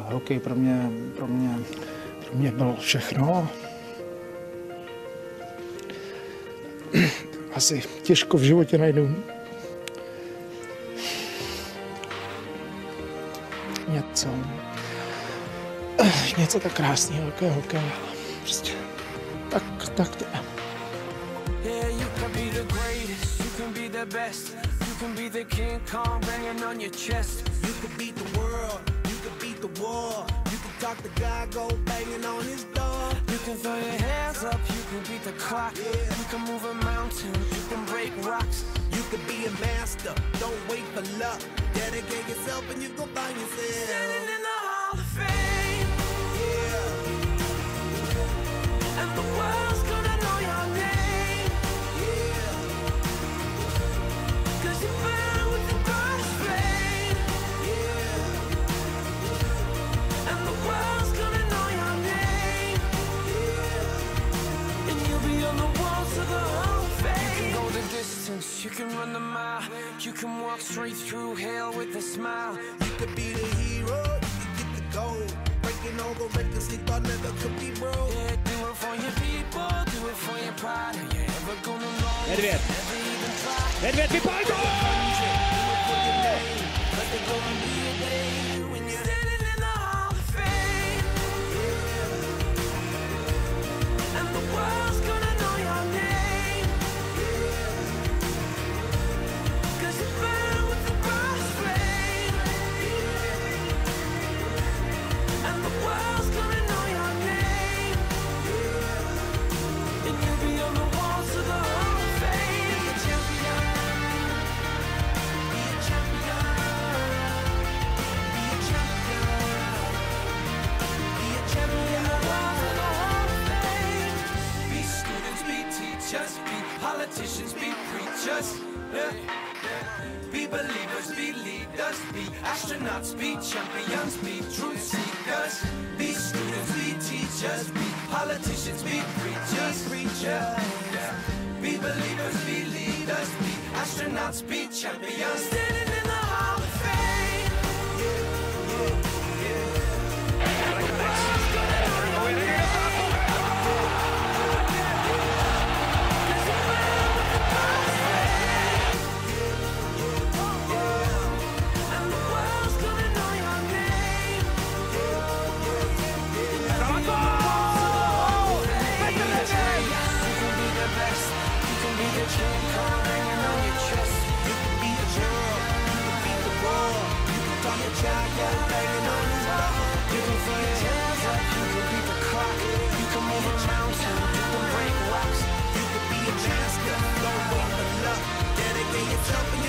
Hokej pro mě bylo všechno. Asi těžko v životě najdu něco tak krásného, jako je hokej. Prostě tak to je. You can be the King Kong banging on your chest. You can beat the world, you can beat the war. You can talk the guy, go banging on his door. You can throw your hands up, you can beat the clock. Yeah. You can move a mountain, you can break rocks. You can be a master, don't wait for luck. Dedicate yourself and you go find yourself. Standing in the Hall of Fame. Yeah. And the world's gonna know your name. You can run the mile, you can walk straight through hell with a smile. You could be the hero, you can get the gold. Breaking all the records they thought never could be broke. Yeah, do it for your people, do it for your pride. Are you ever gonna know? Nedvěd, vypál to! Politicians be preachers, yeah. Be believers, be leaders, be astronauts, be champions, be truth seekers. Be students, be teachers, be politicians, be preachers, yeah. Be believers, be leaders, be astronauts, be champions. Standing in the Hall of Fame. Jumping